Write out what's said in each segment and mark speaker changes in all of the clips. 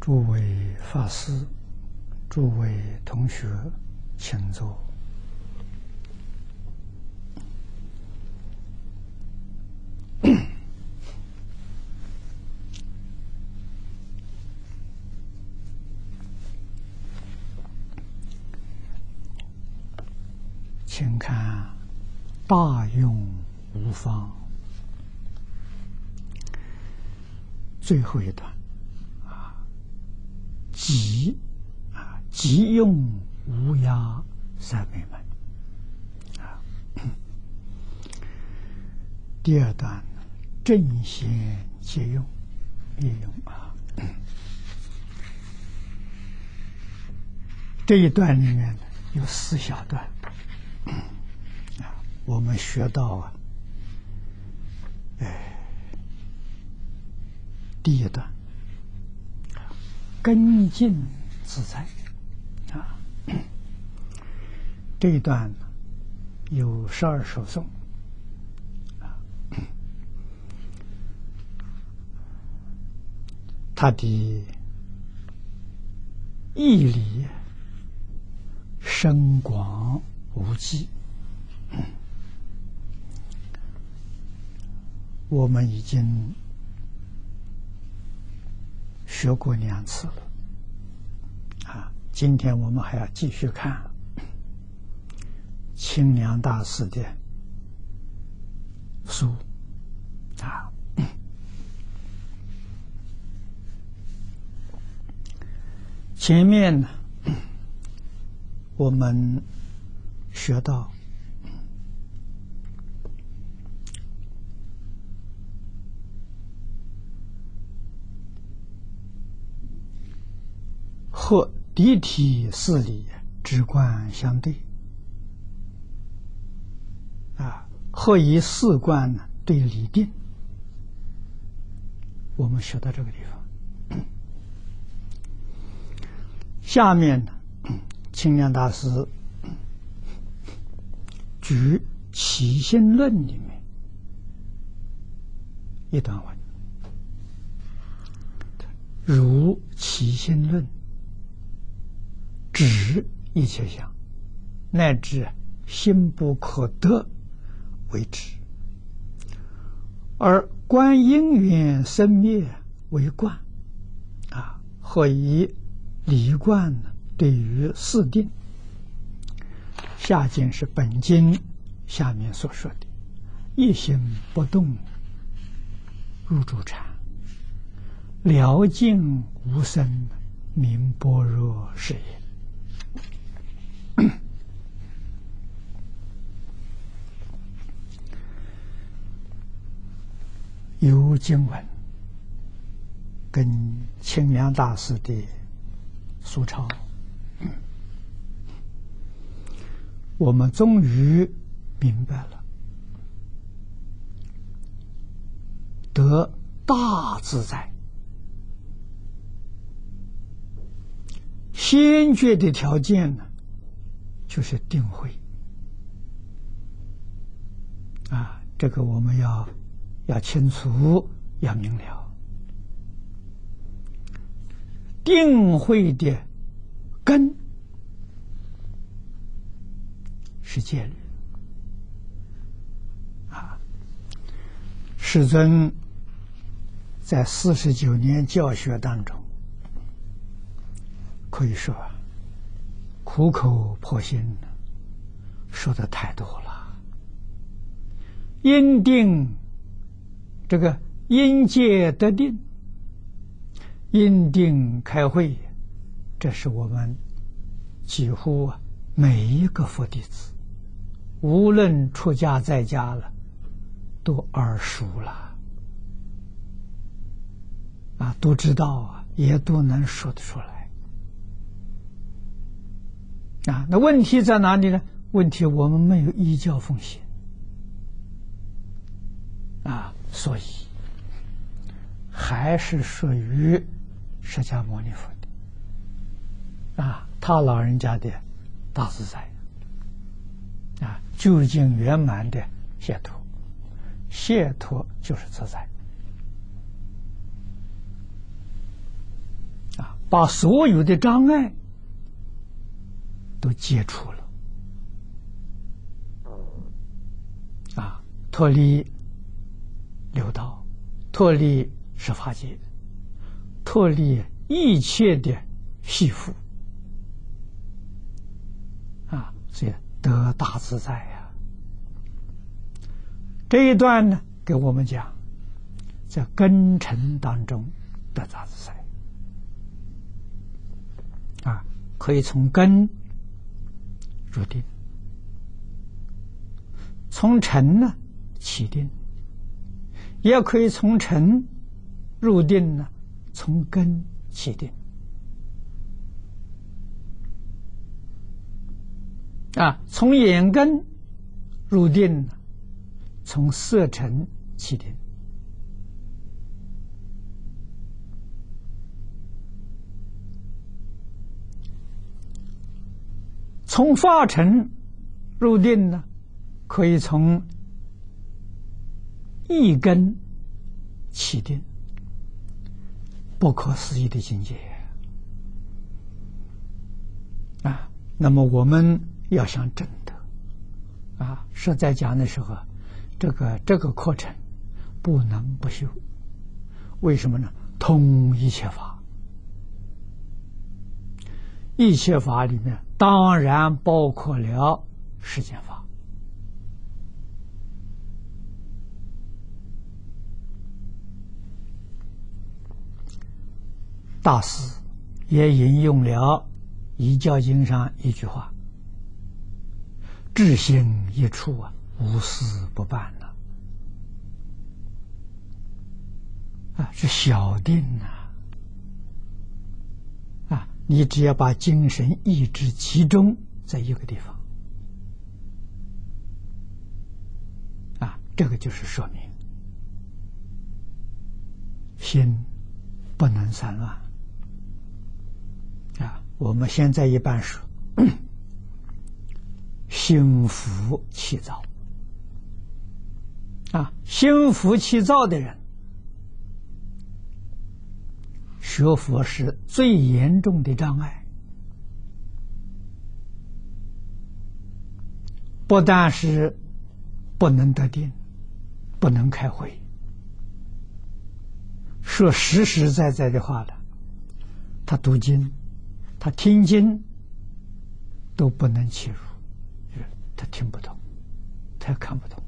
Speaker 1: 诸位法师、诸位同学，请坐。请看大用无方最后一段即用无涯三昧门第二段正贤皆用业用这一段里面有4小段我们学到第一段根尽自在这一段有12首颂它的义理深广无际，我们已经学过2次了今天我们还要继续看清凉大师的书前面呢我们学到和谛体事理直观相对和以事观对理定，我们学到这个地方。下面呢清凉大师举起心论里面一段文，如起心论指一切相，乃至心不可得为止，而观因缘生灭为观或以理观对于四定。下经是本经下面所说的一心不动入住禅，了尽无生名般若是也。有经文跟清凉大师的苏抄，我们终于明白了，得大自在先决的条件呢，就是定慧这个我们要清楚，要明了。定慧的根是戒律世尊在49年教学当中，可以说苦口婆心说的太多了。因定这个因戒得定，因定开慧，这是我们几乎每一个佛弟子，无论出家在家了，都耳熟了都知道也都能说得出来那问题在哪里呢？问题我们没有依教奉行所以还是属于释迦牟尼佛的他老人家的大自在究竟圆满的解脱，解脱就是自在把所有的障碍都解除了，脱离六道，脱离十法界，脱离一切的系缚，所以得大自在呀。这一段呢，给我们讲，在根尘当中得大自在，可以从根入定，从尘呢起定，也可以从尘入定呢，从根起定。从眼根入定，从色尘起定。从法尘入定呢，可以从一根起定，不可思议的境界那么我们要想证得实在讲的时候，这个课程不能不修。为什么呢？通一切法，一切法里面当然包括了世间法。大师也引用了《遗教经》上一句话：至心一处无事不办是小定你只要把精神意志集中在一个地方这个就是说明心不能散乱我们现在一般说心浮气躁心浮气躁的人，学佛是最严重的障碍。不但是不能得定，不能开会，说实实在在的话了，他读经，他听经都不能切入，他听不懂，他也看不懂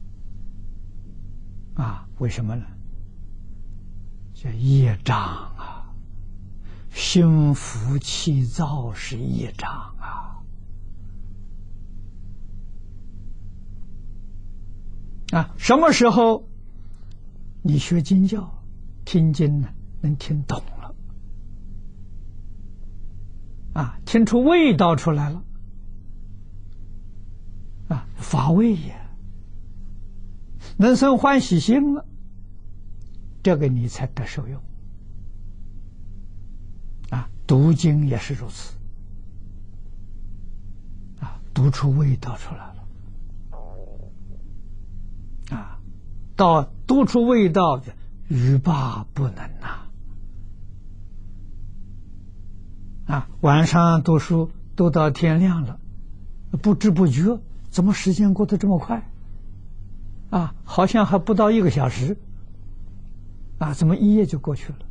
Speaker 1: 为什么呢？叫业障心浮气躁是业障什么时候你学经教听经呢，能听懂了听出味道出来了法味也能生欢喜心了，这个你才得受用读经也是如此读出味道出来了到读出味道的欲罢不能晚上读书读到天亮了，不知不觉怎么时间过得这么快好像还不到1个小时怎么一夜就过去了，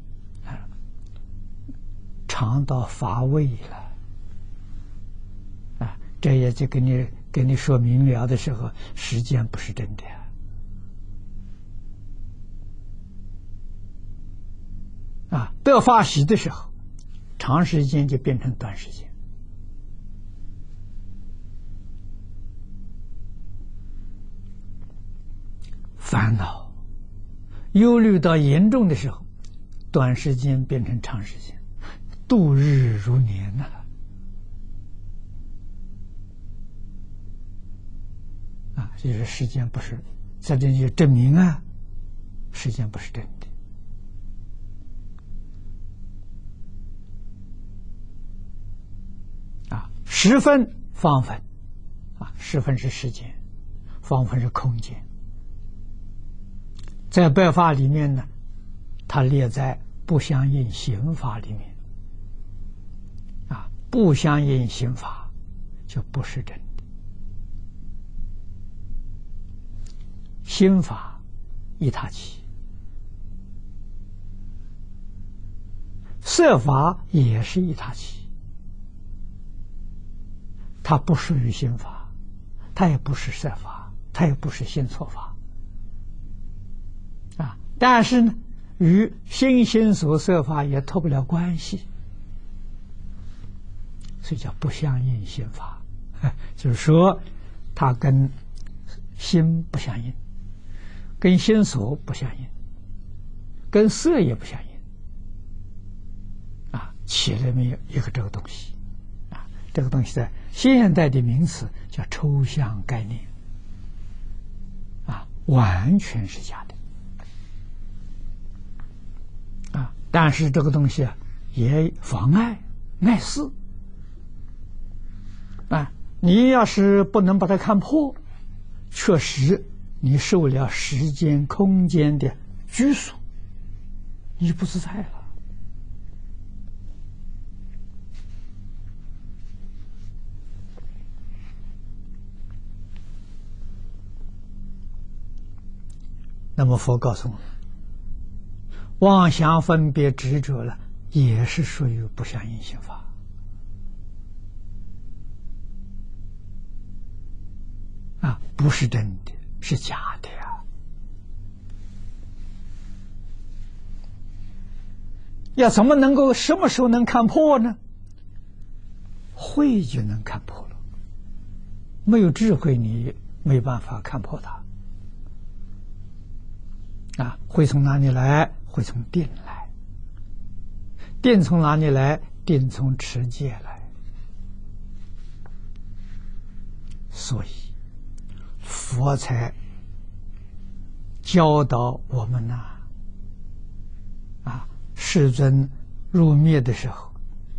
Speaker 1: 尝到乏味了这也就给你说明了的时候，时间不是真的得法喜的时候，长时间就变成短时间烦恼忧虑到严重的时候，短时间变成长时间，度日如年就是时间不是在这里证明时间不是真的时分方分时分是时间，方分是空间。在白法里面呢，它列在不相应刑法里面不相应心法，就不是真的。心法一他起，色法也是一他起，它不属于心法，它也不是色法，它也不是心错法啊。但是呢，与心心所色法也脱不了关系，所以叫不相应心法。就是说，它跟心不相应，跟心所不相应，跟色也不相应啊，起了没有一个这个东西啊？这个东西在现代的名词叫抽象概念啊，完全是假的啊！但是这个东西啊，也妨碍碍事啊！你要是不能把它看破，确实你受了时间空间的拘束，你不自在了。那么佛告诉我们，妄想分别执着了，也是属于不相应心法啊，不是真的，是假的呀。要怎么能够什么时候能看破呢？慧就能看破了，没有智慧你没办法看破它啊。慧从哪里来？慧从定来。定从哪里来？定从持戒来。所以佛才教导我们呐，世尊入灭的时候，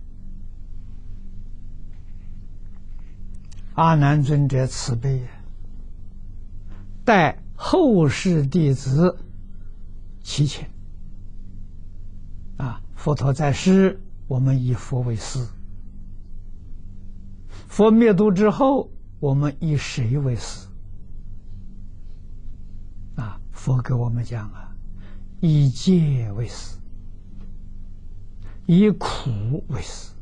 Speaker 1: 阿难尊者慈悲，待后世弟子祈请佛陀在世，我们以佛为师；佛灭度之后，我们以谁为师？佛给我们讲以戒为师，以苦为师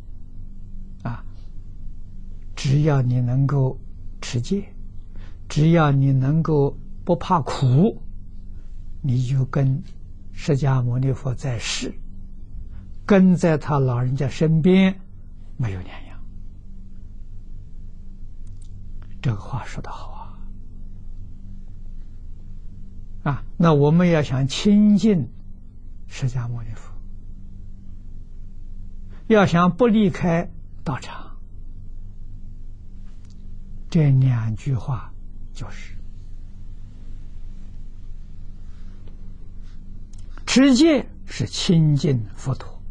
Speaker 1: 只要你能够持戒，只要你能够不怕苦，你就跟释迦牟尼佛在世，跟在他老人家身边没有两样。这个话说得好那我们要想亲近释迦牟尼佛，要想不离开道场，这两句话就是持戒是亲近佛陀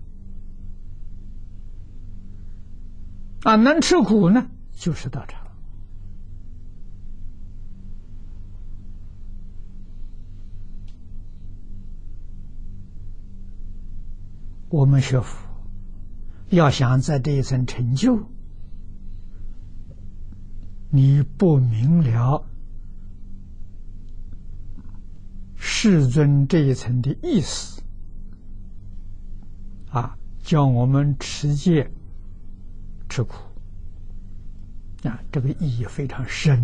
Speaker 1: 能吃苦呢就是道场。我们学佛要想在这一层成就，你不明了世尊这一层的意思叫我们持戒吃苦这个意义非常深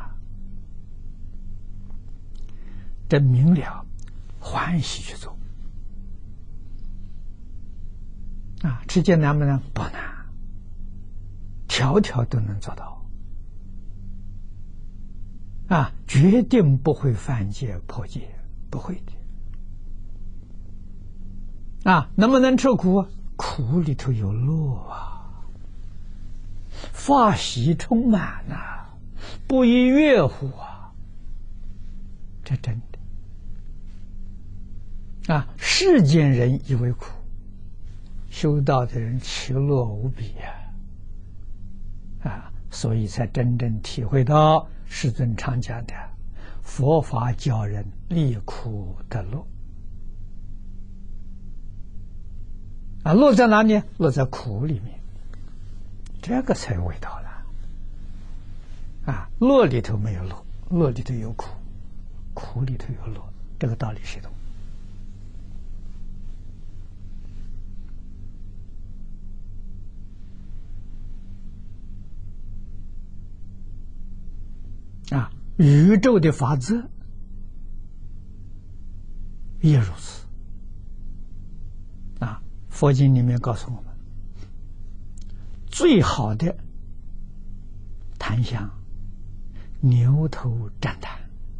Speaker 1: 真明了欢喜去做持戒难不难？不难，条条都能做到决定不会犯戒破戒，不会的能不能吃苦？苦里头有乐法喜充满不亦乐乎这真的世间人以为苦，修道的人其乐无比所以才真正体会到世尊常讲的佛法教人离苦得乐乐在哪里？乐在苦里面这个才有味道了。啊，乐里头没有乐，乐里头有苦，苦里头有乐，这个道理谁懂？啊，宇宙的法则也如此。啊，佛经里面告诉我们，最好的檀香，牛头旃檀。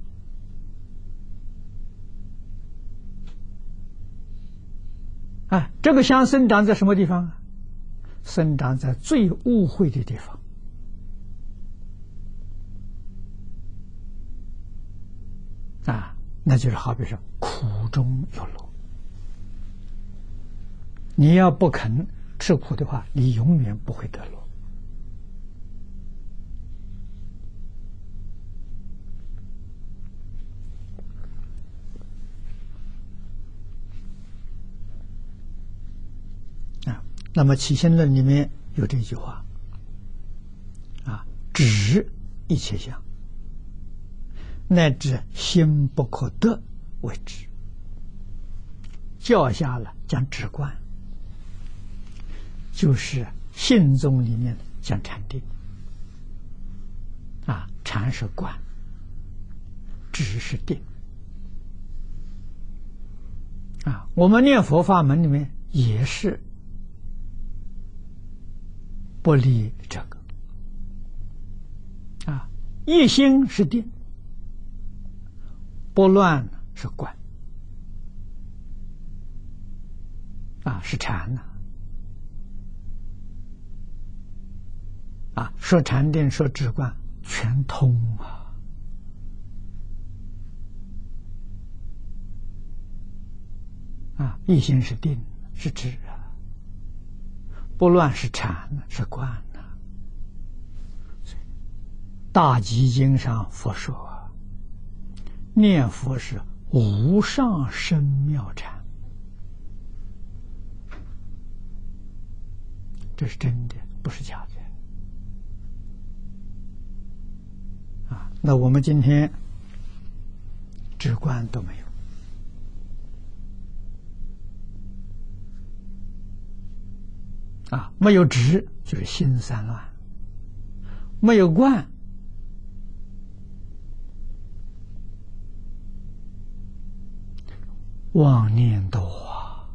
Speaker 1: 啊，这个香生长在什么地方啊？生长在最污秽的地方。啊，那就是好比说苦中有乐。你要不肯吃苦的话，你永远不会得乐。啊，那么起心论里面有这句话：啊，止一切相，乃至心不可得为止。教下了讲止观，就是信宗里面讲禅定。啊，禅是观，止是定。啊，我们念佛法门里面也是不离这个。啊，一心是定，不乱是观。啊，是禅呐。啊，说禅定，说止观，全通啊。啊，一心是定，是止啊；不乱是禅，是观呐。大集经上佛说啊，念佛是无上深妙禅。这是真的，不是假的。啊，那我们今天止观都没有。啊，没有止就是心散乱，没有观妄念多啊。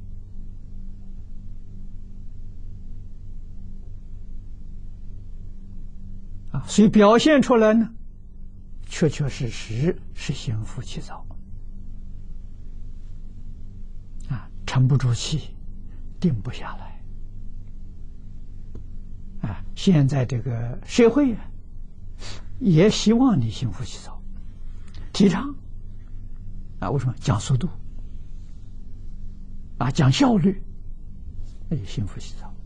Speaker 1: 啊，所以表现出来呢，确确实实是心浮气躁。啊，沉不住气，定不下来。啊，现在这个社会啊，也希望你心浮气躁，提倡。啊，为什么讲速度？啊，讲效率，那就心浮气躁。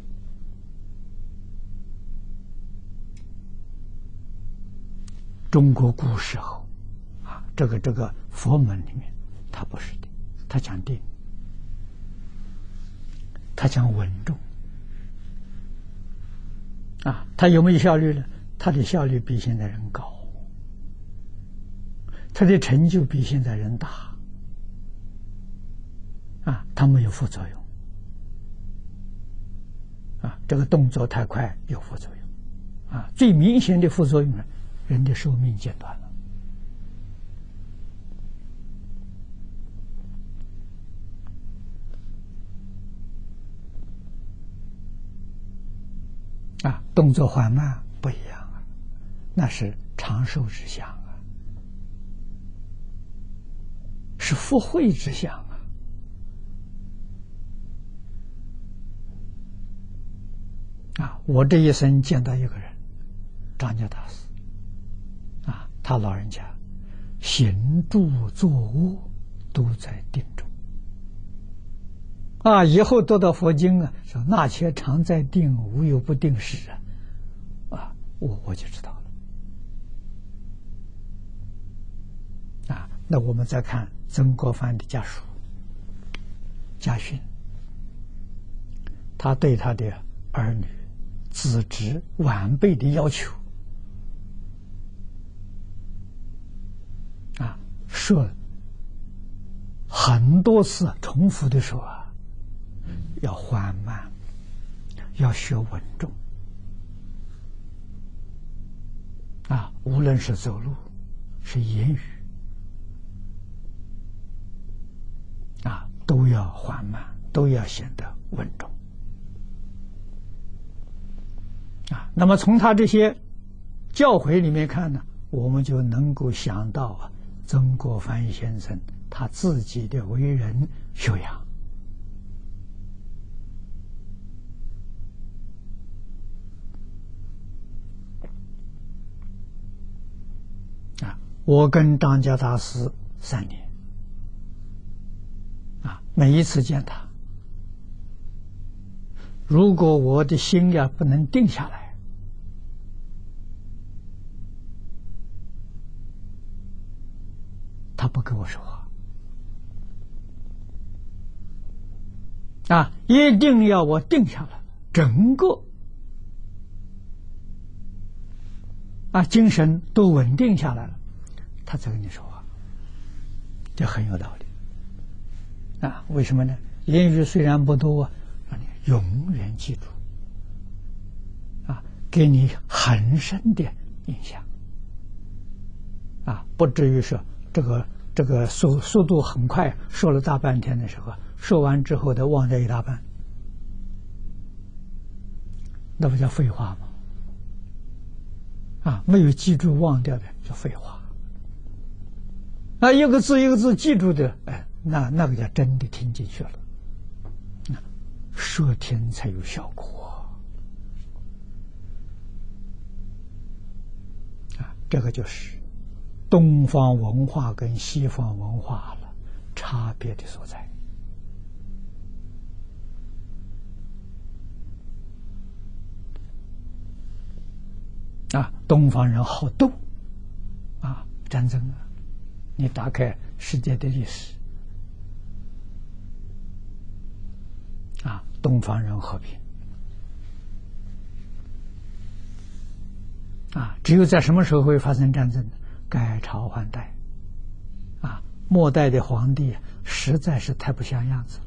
Speaker 1: 中国古时候，啊，这个佛门里面，它不是的，它讲定，它讲稳重。啊，它有没有效率呢？它的效率比现在人高，它的成就比现在人大。啊，它没有副作用。啊，这个动作太快有副作用。啊，最明显的副作用呢，人的寿命减短了。啊，动作缓慢不一样啊，那是长寿之相啊，是福慧之相啊。啊，我这一生见到一个人，张家大师。啊，他老人家行住坐卧都在定中。啊，以后读到佛经啊，说那且常在定，无有不定时啊。啊，我就知道了。啊，那我们再看曾国藩的家书家训，他对他的儿女资质完备的要求啊，说很多次重复的说啊，要缓慢，要学稳重啊，无论是走路，是言语啊，都要缓慢，都要显得稳重啊。那么从他这些教诲里面看呢，我们就能够想到啊，曾国藩先生他自己的为人修养啊。我跟张家大师3年啊，每一次见他，如果我的心呀不能定下来，他不跟我说话啊，一定要我定下来，整个啊精神都稳定下来了，他才跟你说话，这很有道理啊。为什么呢？言语虽然不多，让你永远记住啊，给你很深的印象啊，不至于说这个速度很快，说了大半天的时候，说完之后的忘掉一大半，那不叫废话吗？啊，没有记住忘掉的叫废话。啊，一个字一个字记住的，哎，那个叫真的听进去了。说听才有效果啊，这个就是东方文化跟西方文化了差别的所在啊。东方人好斗啊，战争啊，你打开世界的历史啊，东方人和平啊，只有在什么时候会发生战争？改朝换代啊，末代的皇帝实在是太不像样子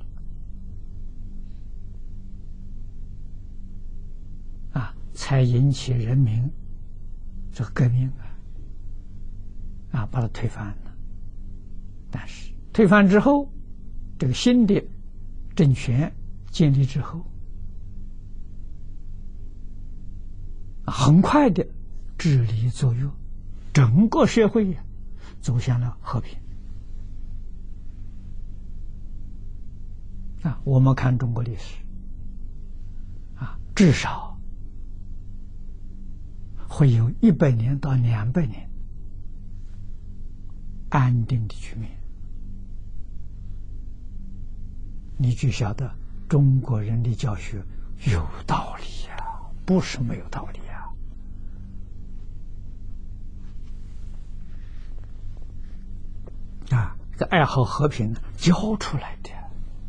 Speaker 1: 了啊，才引起人民这个革命啊，把它推翻了。但是推翻之后，这个新的政权建立之后，很快的治理作用，整个社会走向了和平啊。我们看中国历史啊，至少会有100年到200年安定的局面，你就晓得中国人的教学有道理呀，不是没有道理啊！这爱好和平教出来的。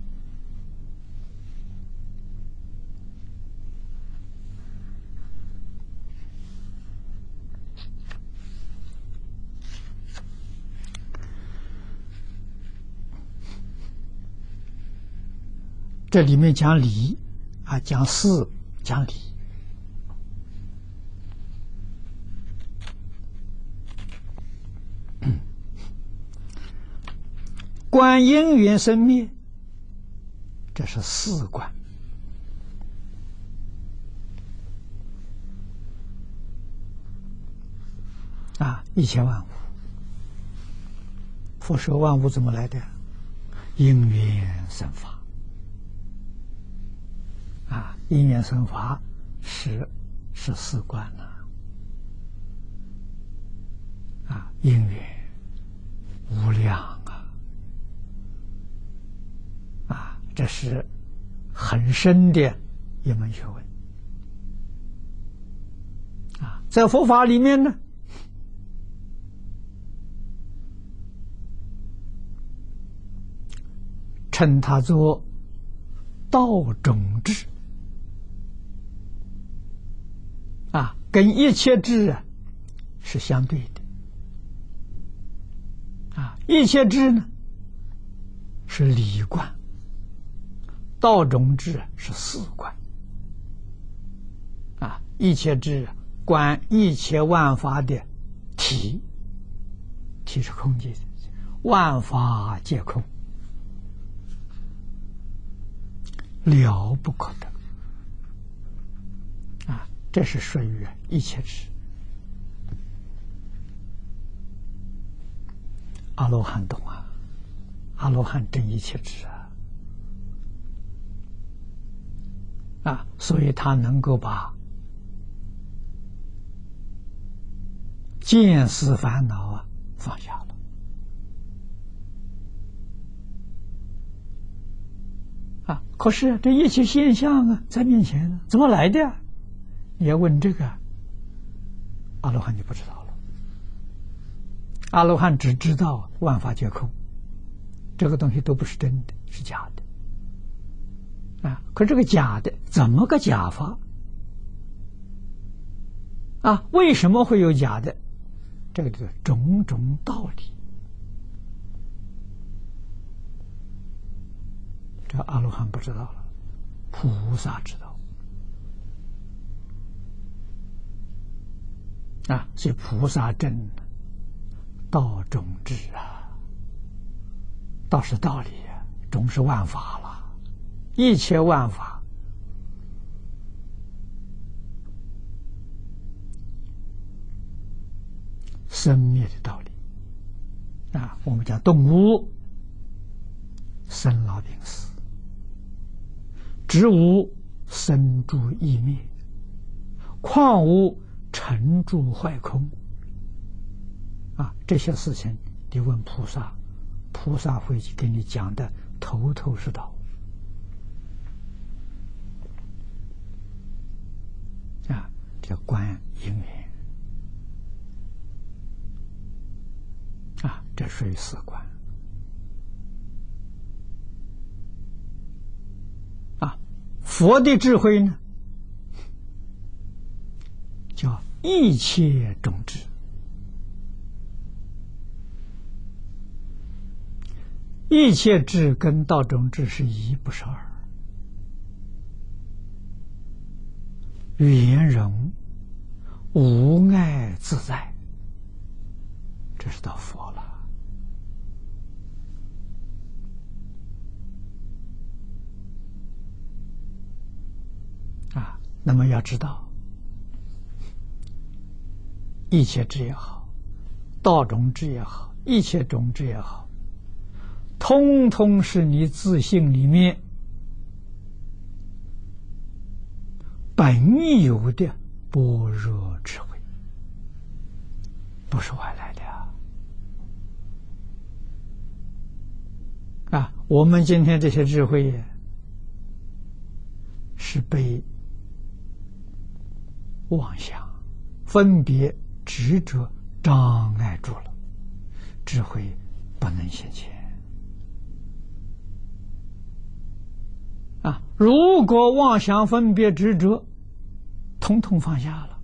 Speaker 1: 这里面讲礼啊，讲事，讲礼。观因缘生灭，这是四观啊，一切万物。佛说万物怎么来的？因缘生法啊，因缘生法是四观了啊，因缘无量。这是很深的一门学问啊，在佛法里面呢，称它做道种智跟一切智是相对的一切智呢是理观，道种智是事观一切智观一切万法的体是空寂的，万法皆空，了不可得这是属于一切智。阿罗汉懂阿罗汉证一切智所以他能够把见思烦恼放下了可是这一切现象在面前怎么来的你要问这个，阿罗汉就不知道了。阿罗汉只知道万法皆空，这个东西都不是真的，是假的可这个假的怎么个假法为什么会有假的？这个就是种种道理，这阿罗汉不知道了，菩萨知道所以菩萨证道种智道是道理种是万法了，一切万法生灭的道理我们讲动物生老病死，植物生住异灭，矿物成住坏空这些事情你问菩萨，菩萨会给你讲的头头是道叫观因缘这属于四观佛的智慧呢叫一切种智，一切智跟道种智是一不是二，圆融无碍自在，这是到佛了那么要知道一切智也好，道种智也好，一切种智也好，通通是你自性里面本有的般若智慧，不是外来的我们今天这些智慧是被妄想分别执着障碍住了，智慧不能显现如果妄想分别执着统统放下了，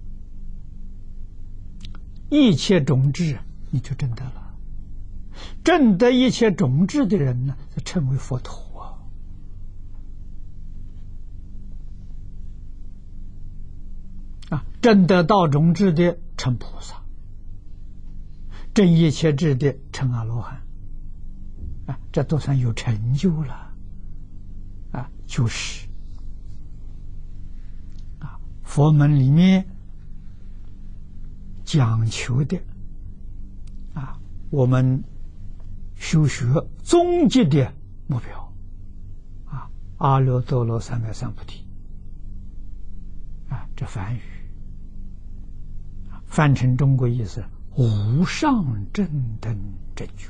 Speaker 1: 一切种智你就证得了，证得一切种智的人呢称为佛陀证得道种智的称菩萨，证一切智的称阿罗汉这都算有成就了就是佛门里面讲求的我们修学终极的目标阿耨多罗三藐三菩提这梵语翻成中国意思无上正等正觉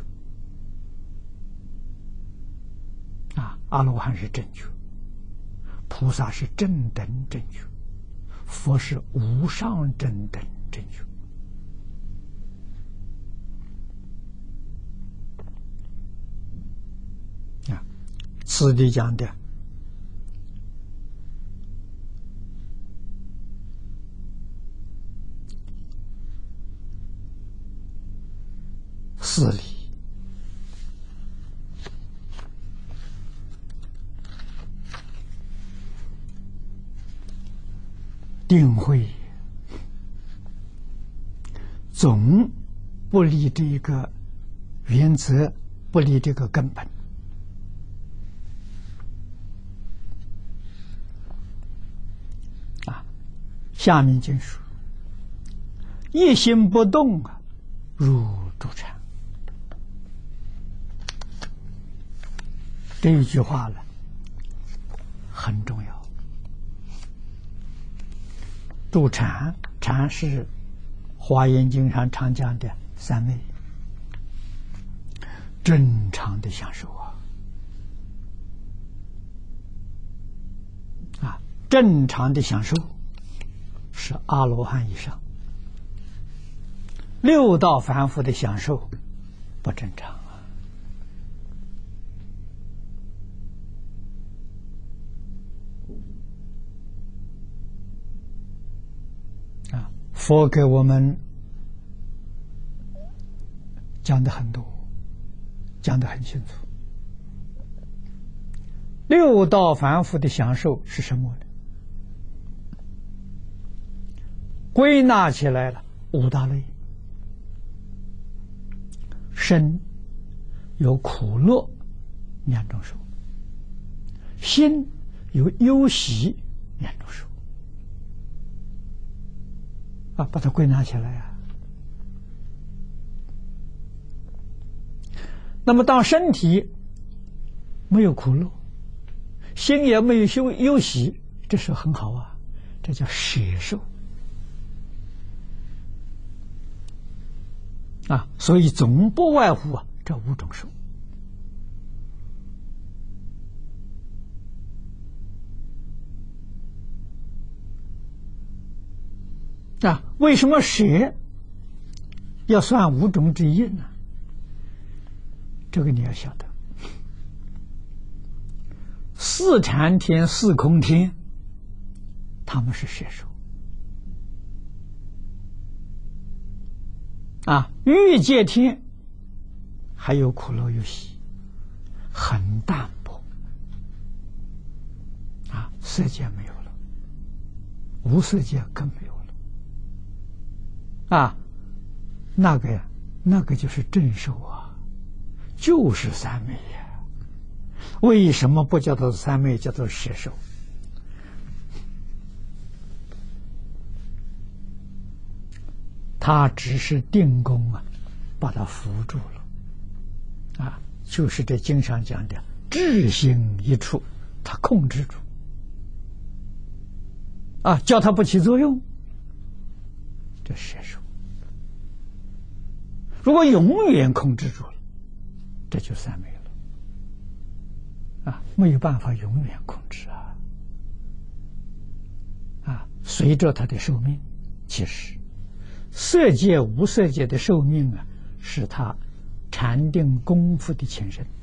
Speaker 1: 阿罗汉是正觉，菩萨是正等正觉，佛是无上正等正觉此地讲的四理，定慧总不离这个原则，不离这个根本。下面经说：“一心不动啊，入主禅。”这一句话呢，很重要。主禅，禅是《华严经》上常讲的三昧，正常的享受啊，正常的享受。是阿罗汉以上，六道凡夫的享受不正常啊！佛给我们讲的很多，讲的很清楚。六道凡夫的享受是什么呢？归纳起来了五大类：身有苦乐两种受，心有忧喜两种受啊，把它归纳起来啊。那么当身体没有苦乐，心也没有忧喜，这是很好啊，这叫舍受啊，所以总不外乎这五种受啊。为什么舍要算五种之一呢？这个你要晓得，四禅天、四空天，他们是舍受。啊，欲界天还有苦乐忧喜，很淡薄啊，色界没有了，无色界更没有了啊，那个就是正受啊，就是三昧呀。为什么不叫做三昧，叫做舍受？他只是定功把它扶住了啊，就是这经上讲的智心一处，他控制住啊，叫它不起作用，这舍受。如果永远控制住了，这就三昧了啊，没有办法永远控制啊，随着他的寿命，其实色界无色界的寿命是他禅定功夫的前身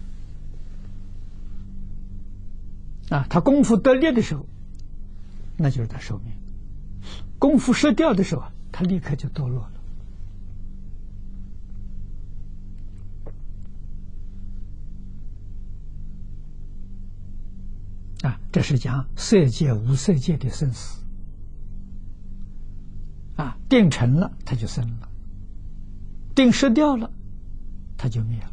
Speaker 1: 啊，他功夫得力的时候，那就是他寿命；功夫失掉的时候，他立刻就堕落了啊。这是讲色界无色界的生死啊，定成了它就生了，定失掉了它就灭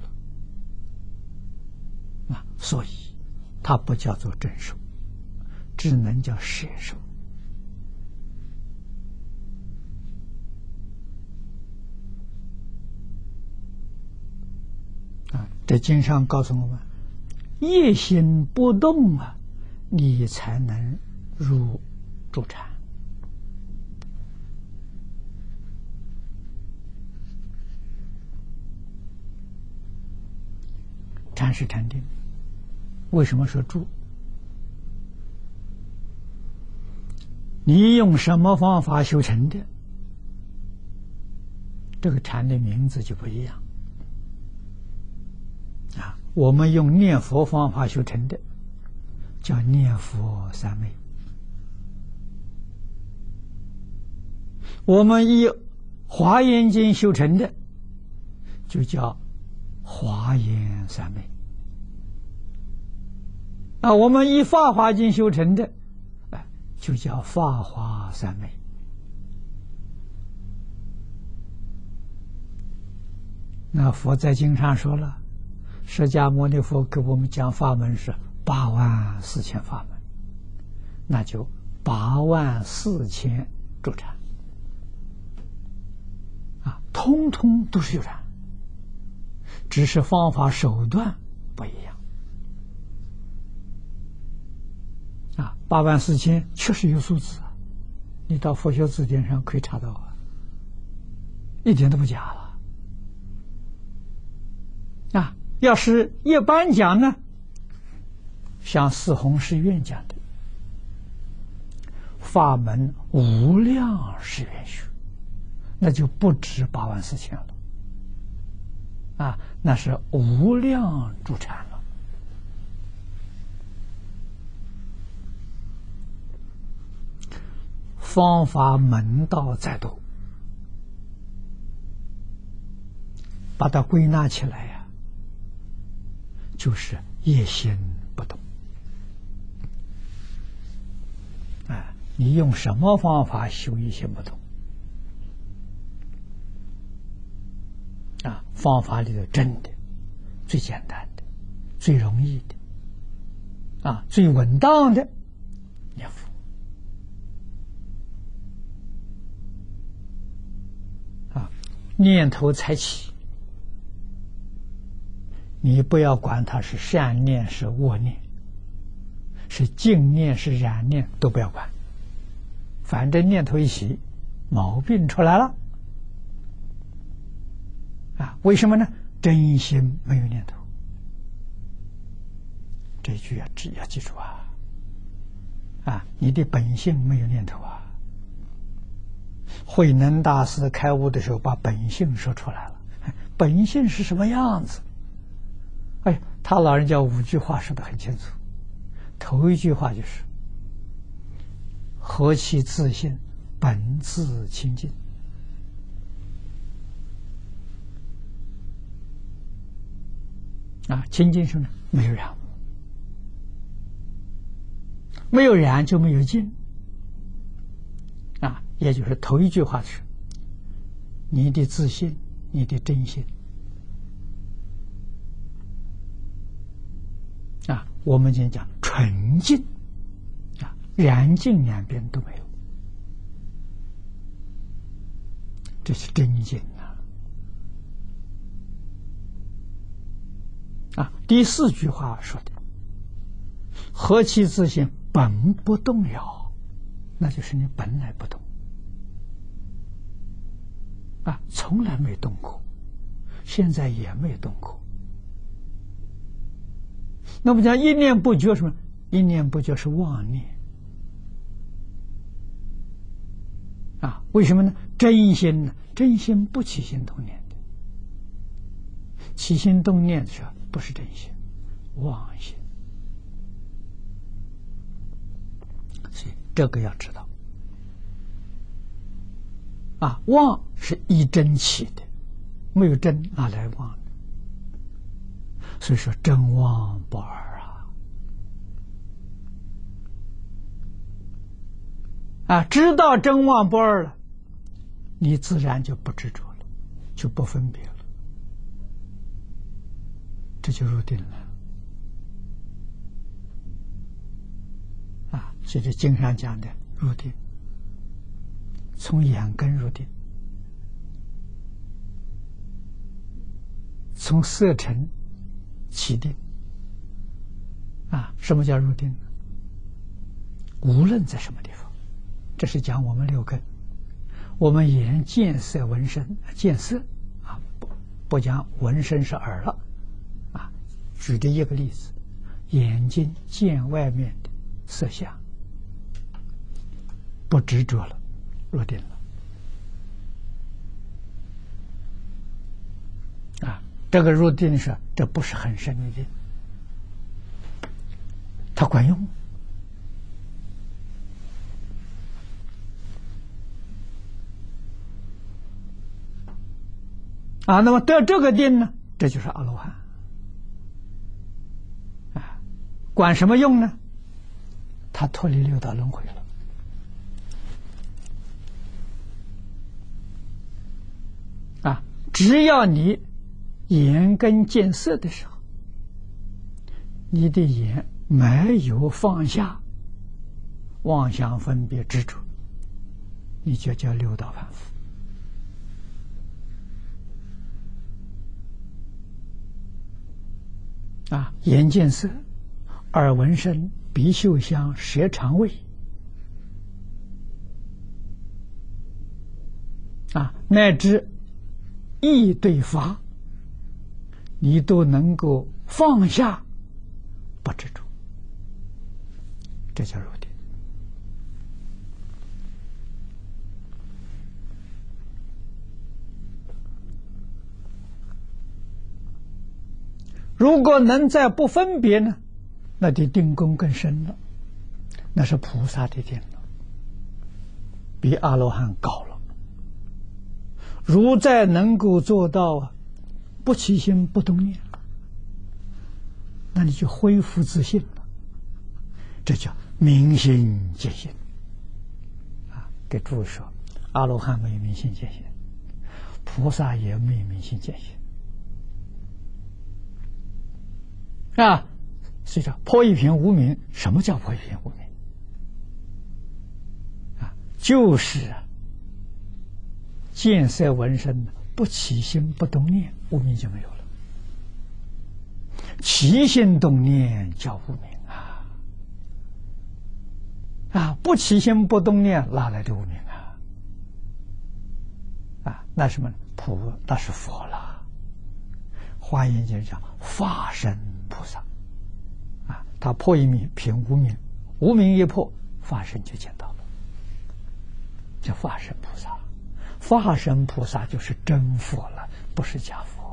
Speaker 1: 了啊，所以它不叫做正受，只能叫舍受啊。这经上告诉我们，一心不动你才能入主禅。禅是禅定，为什么说住？你用什么方法修成的，这个禅的名字就不一样啊。我们用念佛方法修成的，叫念佛三昧；我们以华严经修成的， 就叫华严三昧。我们以法华经修成的，就叫法华三昧。那佛在经上说了，释迦牟尼佛给我们讲法门是84000法门，那就84000助禅通通都是有禅，只是方法手段不一样。84000确实有数字你到佛学字典上可以查到一点都不假了。要是一般讲呢，像四弘誓愿讲的法门无量誓愿学，那就不止84000了那是无量助禅了。方法门道再多，把它归纳起来就是业心不动。你用什么方法修业心不动？方法里头真的最简单的、最容易的最稳当的念佛。念头才起，你不要管它是善念是恶念，是净念是染念，都不要管，反正念头一起，毛病出来了为什么呢？真心没有念头。这句要记住你的本性没有念头慧能大师开悟的时候把本性说出来了，本性是什么样子？他老人家5句话说得很清楚。头一句话就是何其自性，本自清净。清净什么呢？没有染，没有染就没有净也就是头一句话是你的自信，你的真心我们今天讲纯净染净两边都没有，这是真净第4句话说的何其自性，本不动摇，那就是你本来不动从来没动过，现在也没动过。那么讲一念不觉什么？一念不觉是妄念为什么呢？真心呢？真心不起心动念的，起心动念的时候不是真心，妄心。所以这个要知道妄是一真起的，没有真哪来妄呢？所以说真妄不二知道真妄不二了，你自然就不执着了，就不分别了，这就入定了所以这经上讲的入定，从眼根入定，从色尘起定什么叫入定呢？无论在什么地方，这是讲我们6根，我们眼见色闻声，见色不讲闻声是耳了举的一个例子，眼睛见外面的色相，不执着了，入定了这个入定是这不是很深的定，它管用啊，那么得这个定呢，这就是阿罗汉。啊，管什么用呢？他脱离六道轮回了。啊，只要你眼根见色的时候，你的眼没有放下妄想分别执着，你就叫六道凡夫。啊，眼见色，耳闻声，鼻嗅香，舌尝味，啊，乃至意对法，你都能够放下，不执着，这叫入定。如果能再不分别呢，那的定功更深了，那是菩萨的定了，比阿罗汉高了。如再能够做到不起心不动念，那你就恢复自信了，这叫明心见性。啊，给诸位说，阿罗汉没有明心见性，菩萨也没有明心见性。啊，所以说破一品无明，什么叫破一品无明？啊，就是见色闻声不起心不动念，无明就没有了。起心动念叫无明啊！啊，不起心不动念哪来的无明啊？啊，那什么那是佛了。华严经讲法身菩萨，啊，他破一品无明，无明一破，法身就见到了，叫法身菩萨。法身菩萨就是真佛了，不是假佛。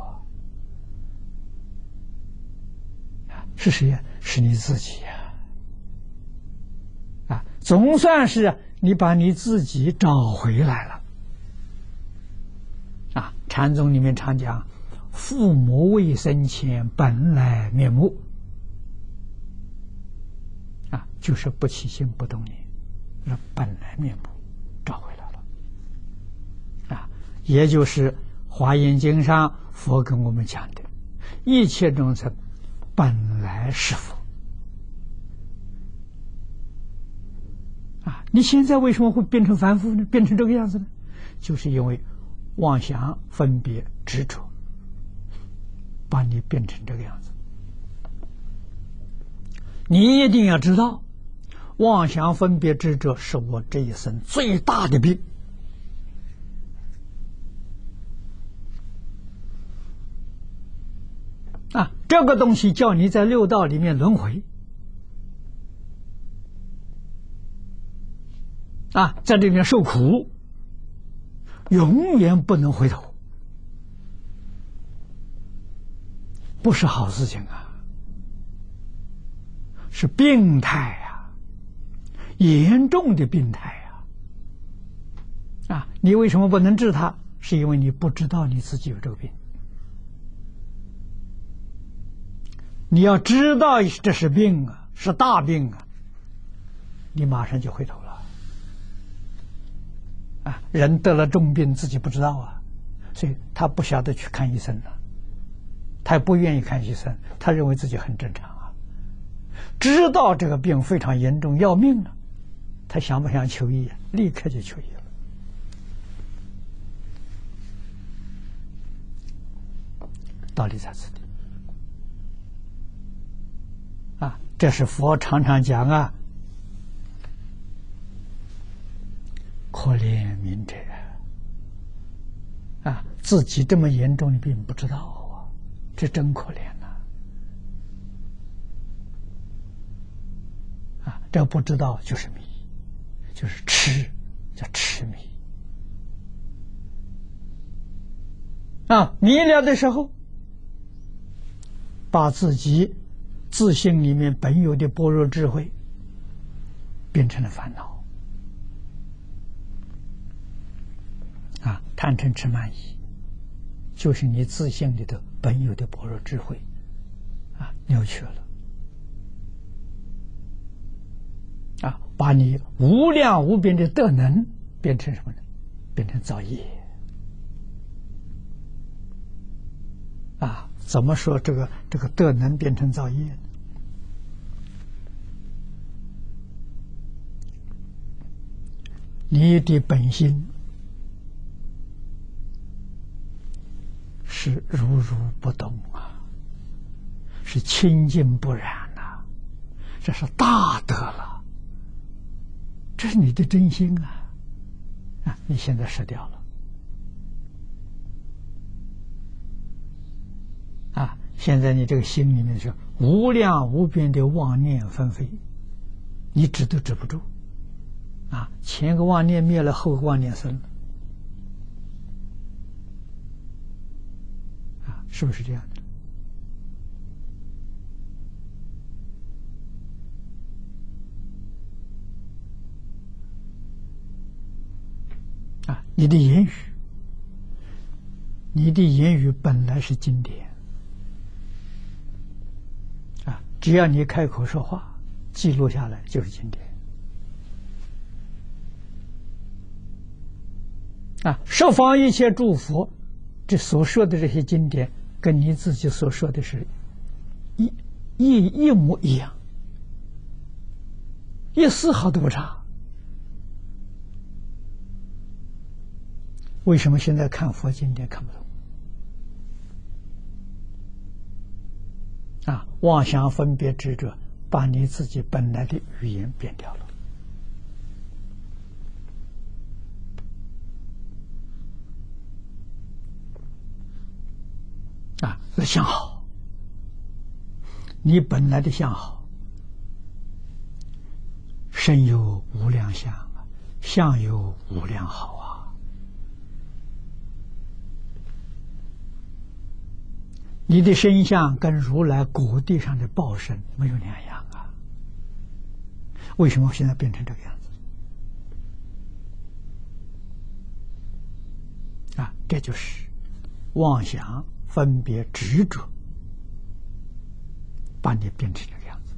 Speaker 1: 是谁呀？是你自己呀！啊，总算是你把你自己找回来了。啊，禅宗里面常讲，父母未生前本来面目。啊，就是不起心不动念，那本来面目找回来了。啊，也就是《华严经》上佛跟我们讲的，一切众生本来是佛。啊，你现在为什么会变成凡夫呢？变成这个样子呢？就是因为妄想分别执着，把你变成这个样子。你一定要知道，妄想分别执着是我这一生最大的病。啊，这个东西叫你在六道里面轮回，啊，在这里面受苦，永远不能回头，不是好事情啊，是病态啊，严重的病态啊！啊，你为什么不能治它？是因为你不知道你自己有这个病。你要知道这是病啊，是大病啊，你马上就回头了。啊，人得了重病自己不知道啊，所以他不晓得去看医生了，他也不愿意看医生，他认为自己很正常啊。知道这个病非常严重要命了，他想不想求医？立刻就求医了。道理在此地。啊，这是佛常常讲啊，可怜悯者啊，自己这么严重的病不知道啊，这真可怜呐！啊，这不知道就是迷，就是痴，叫痴迷。啊，迷了的时候，把自己自性里面本有的般若智慧变成了烦恼。啊，贪嗔痴慢疑就是你自性里头本有的般若智慧扭曲了把你无量无边的德能变成什么呢？变成造业怎么说这个德能变成造业呢？你的本心是如如不动是清净不染这是大德了，这是你的真心你现在失掉了现在你这个心里面是无量无边的妄念纷飞，你止都止不住前个妄念灭了，后个妄念生了是不是这样的你的言语本来是经典只要你开口说话，记录下来就是经典十方一切诸佛这所说的这些经典，跟你自己所说的是一模一样，一丝毫都不差。为什么现在看佛经典看不懂妄想分别执着把你自己本来的语言变掉了相好，你本来的相好，身有无量相相有无量好你的身相跟如来果地上的报身没有两样为什么现在变成这个样子这就是妄想分别执着把你变成这个样子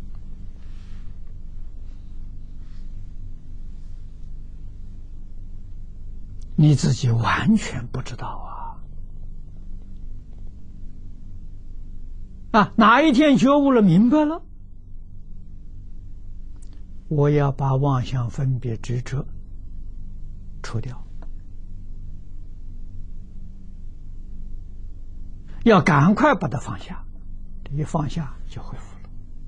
Speaker 1: 你自己完全不知道哪一天觉悟了明白了，我要把妄想分别执着除掉，要赶快把它放下，一放下就恢复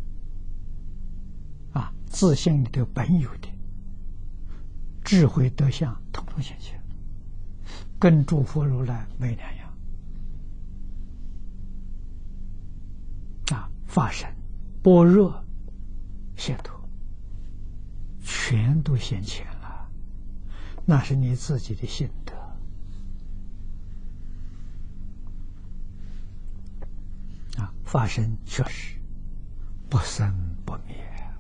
Speaker 1: 了自性里头本有的智慧德相统统显现，跟诸佛如来没两样法身般若解脱全都现前了，那是你自己的心得法身确实不生不灭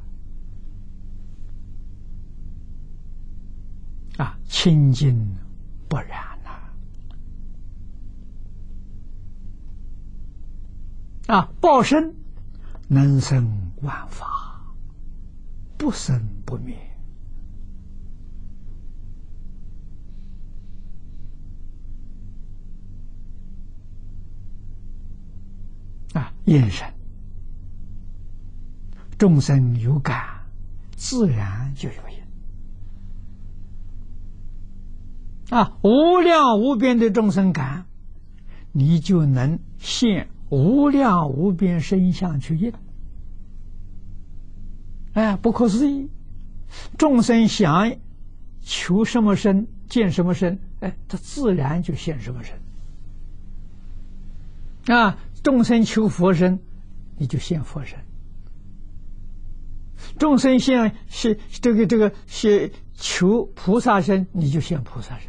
Speaker 1: 清净不染报身能生万法，不生不灭应身众生有感，自然就有因无量无边的众生感，你就能现无量无边身相去应不可思议，众生想求什么身见什么身他自然就现什么身众生求佛身你就现佛身，众生现是这个是求菩萨身你就现菩萨身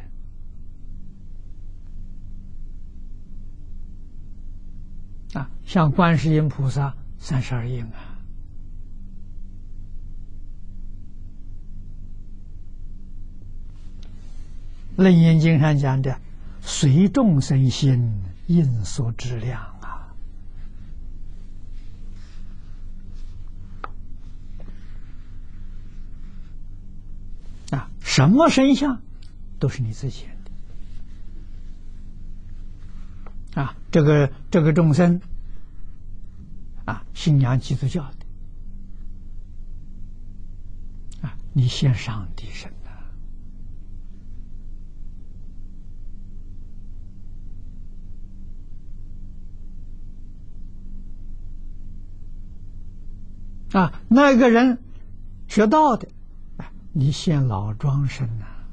Speaker 1: 像观世音菩萨32应楞严经上讲的随众生心因所质量什么身相都是你自己的这个众生信仰基督教的你现上帝身那个人学道的你现老庄身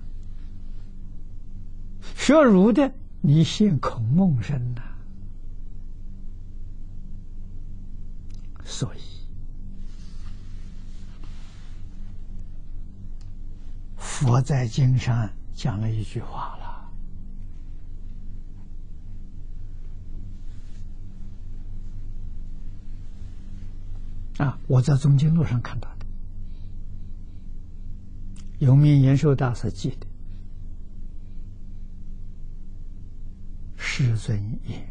Speaker 1: 学儒的你现孔孟身所以佛在经上讲了一句话了我在中经录上看到的，永明延寿大师记的，世尊言：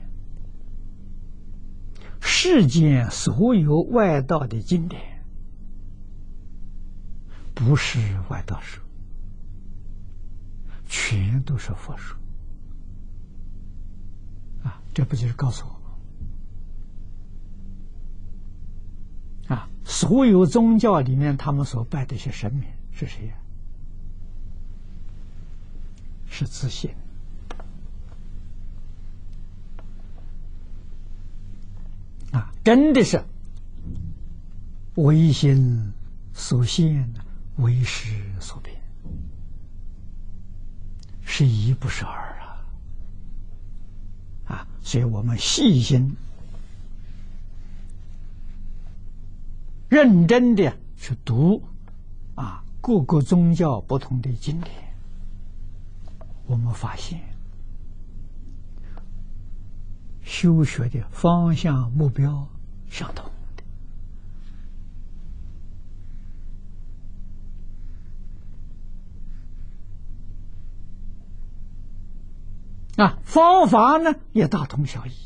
Speaker 1: 世间所有外道的经典，不是外道书，全都是佛书这不就是告诉我们所有宗教里面他们所拜的一些神明是谁呀？是自信真的是唯心所现，唯识所变，是一不是二所以我们细心认真的去读各个宗教不同的经典，我们发现修学的方向目标相同的方法呢也大同小异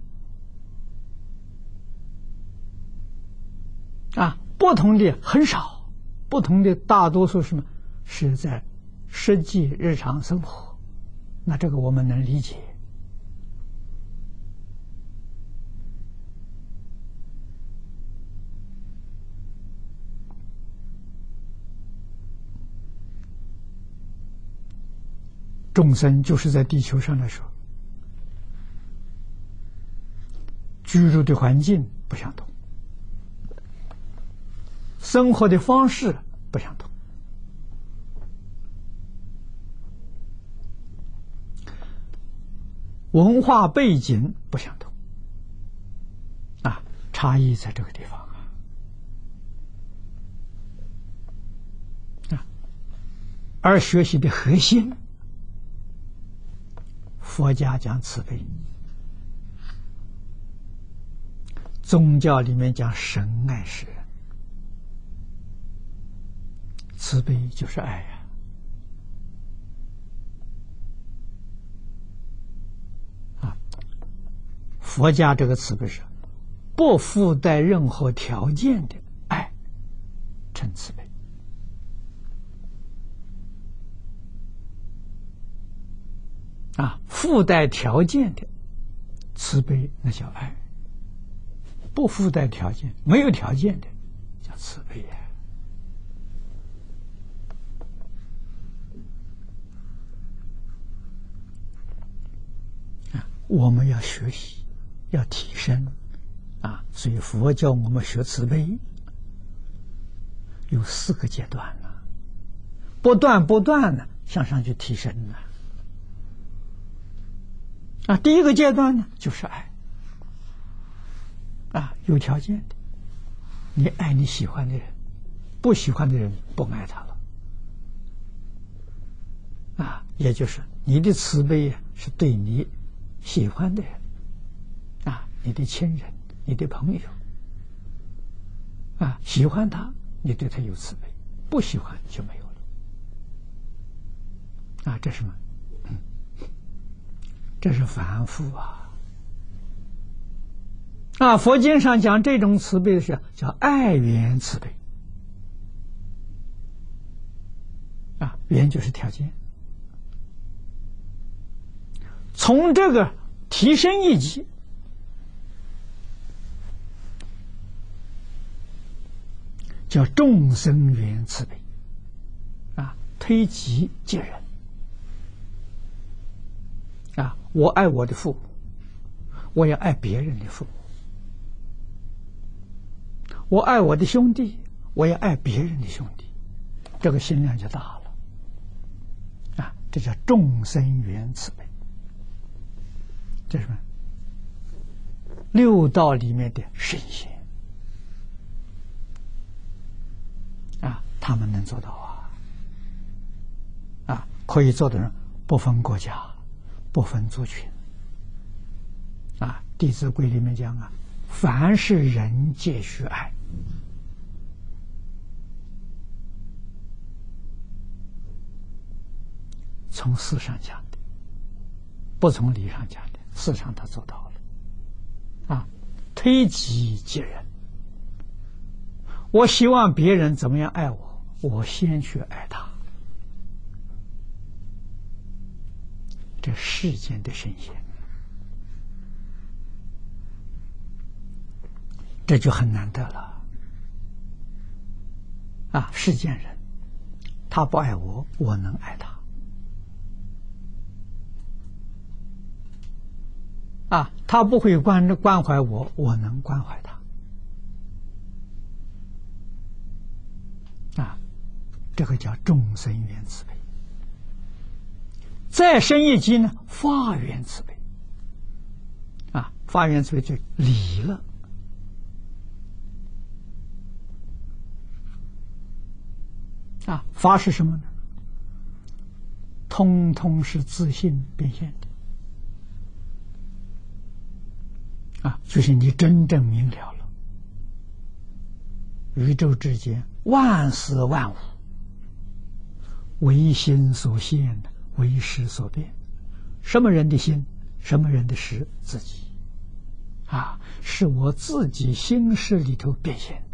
Speaker 1: 不同的很少，不同的大多数什么是在实际日常生活，那这个我们能理解众生就是在地球上来说，居住的环境不相同，生活的方式不相同，文化背景不相同差异在这个地方而学习的核心，佛家讲慈悲，宗教里面讲神爱世人，慈悲就是爱佛家这个慈悲是不附带任何条件的爱，称慈悲附带条件的慈悲那叫爱，不附带条件没有条件的叫慈悲我们要学习要提升所以佛教我们学慈悲有4个阶段不断的向上去提升第一个阶段呢就是爱有条件的，你爱你喜欢的人，不喜欢的人不爱他了也就是你的慈悲是对你喜欢的人你的亲人，你的朋友喜欢他，你对他有慈悲，不喜欢就没有了这是什么？这是凡夫佛经上讲这种慈悲是叫爱缘慈悲。缘就是条件，从这个提升一级，叫众生缘慈悲，推己及人。我爱我的父母，我也爱别人的父母；我爱我的兄弟，我也爱别人的兄弟，这个心量就大了。这叫众生缘慈悲，这是什么？六道里面的圣贤他们能做到可以做的人不分国家，不分族群《弟子规》里面讲凡是人皆须爱。从事上讲的，不从理上讲的，事上他做到了推己及人。我希望别人怎么样爱我，我先去爱他。这世间的圣贤，这就很难得了世间人他不爱我，我能爱他他不会关怀我，我能关怀他这个叫众生缘慈悲。再深一级呢，法缘慈悲法缘慈悲就理了法是什么呢？通通是自性变现的就是你真正明了了宇宙之间万事万物唯心所现，为识所变。什么人的心，什么人的识？自己是我自己心识里头变现的